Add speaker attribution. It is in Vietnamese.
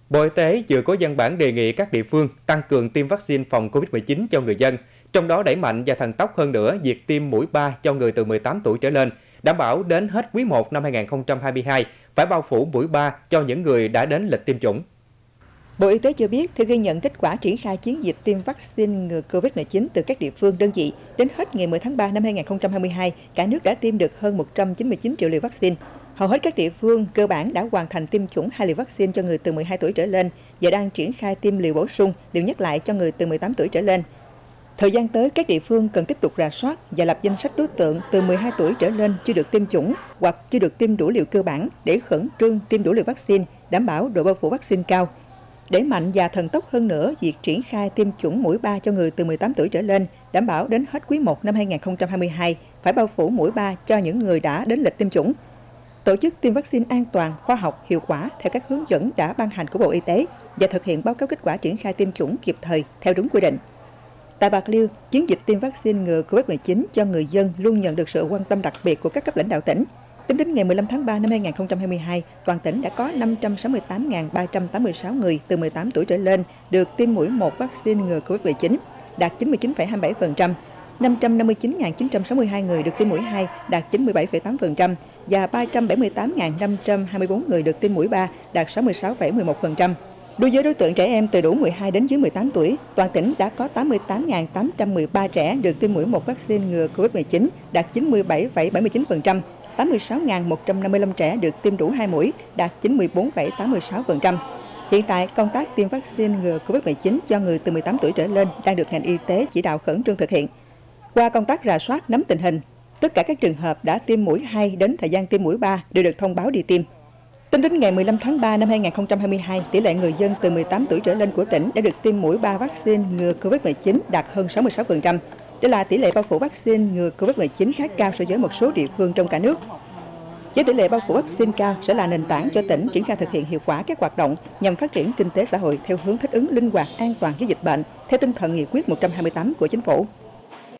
Speaker 1: Bộ Y tế vừa có văn bản đề nghị các địa phương tăng cường tiêm vaccine phòng COVID-19 cho người dân, trong đó đẩy mạnh và thần tốc hơn nữa việc tiêm mũi 3 cho người từ 18 tuổi trở lên, đảm bảo đến hết quý 1 năm 2022 phải bao phủ mũi 3 cho những người đã đến lịch tiêm chủng.
Speaker 2: Bộ Y tế cho biết, theo ghi nhận kết quả triển khai chiến dịch tiêm vaccine ngừa COVID-19 từ các địa phương đơn vị, đến hết ngày 10 tháng 3 năm 2022, cả nước đã tiêm được hơn 199 triệu liều vaccine. Hầu hết các địa phương cơ bản đã hoàn thành tiêm chủng 2 liều vaccine cho người từ 12 tuổi trở lên và đang triển khai tiêm liều bổ sung, liều nhắc lại cho người từ 18 tuổi trở lên. Thời gian tới, các địa phương cần tiếp tục rà soát và lập danh sách đối tượng từ 12 tuổi trở lên chưa được tiêm chủng hoặc chưa được tiêm đủ liều cơ bản để khẩn trương tiêm đủ liều vaccine, đảm bảo độ bao phủ vaccine cao. Đẩy mạnh và thần tốc hơn nữa việc triển khai tiêm chủng mũi 3 cho người từ 18 tuổi trở lên, đảm bảo đến hết quý 1 năm 2022 phải bao phủ mũi 3 cho những người đã đến lịch tiêm chủng. Tổ chức tiêm vaccine an toàn, khoa học, hiệu quả theo các hướng dẫn đã ban hành của Bộ Y tế và thực hiện báo cáo kết quả triển khai tiêm chủng kịp thời theo đúng quy định. Tại Bạc Liêu, chiến dịch tiêm vaccine ngừa COVID-19 cho người dân luôn nhận được sự quan tâm đặc biệt của các cấp lãnh đạo tỉnh. Tính đến ngày 15 tháng 3 năm 2022, toàn tỉnh đã có 568.386 người từ 18 tuổi trở lên được tiêm mũi 1 vaccine ngừa COVID-19, đạt 99,27%, 559.962 người được tiêm mũi 2, đạt 97,8% và 378.524 người được tiêm mũi 3, đạt 66,11%. Đối với đối tượng trẻ em từ đủ 12 đến dưới 18 tuổi, toàn tỉnh đã có 88.813 trẻ được tiêm mũi 1 vaccine ngừa COVID-19, đạt 97,79%. 86.155 trẻ được tiêm đủ 2 mũi, đạt 94,86%. Hiện tại, công tác tiêm vaccine ngừa COVID-19 cho người từ 18 tuổi trở lên đang được ngành y tế chỉ đạo khẩn trương thực hiện. Qua công tác rà soát nắm tình hình, tất cả các trường hợp đã tiêm mũi 2 đến thời gian tiêm mũi 3 đều được thông báo đi tiêm. Tính đến ngày 15 tháng 3 năm 2022, tỷ lệ người dân từ 18 tuổi trở lên của tỉnh đã được tiêm mũi 3 vaccine ngừa COVID-19 đạt hơn 66%. Đây là tỷ lệ bao phủ vaccine ngừa COVID-19 khá cao so với một số địa phương trong cả nước. Với tỷ lệ bao phủ vaccine cao sẽ là nền tảng cho tỉnh triển khai thực hiện hiệu quả các hoạt động nhằm phát triển kinh tế xã hội theo hướng thích ứng linh hoạt, an toàn với dịch bệnh, theo tinh thần nghị quyết 128 của Chính phủ.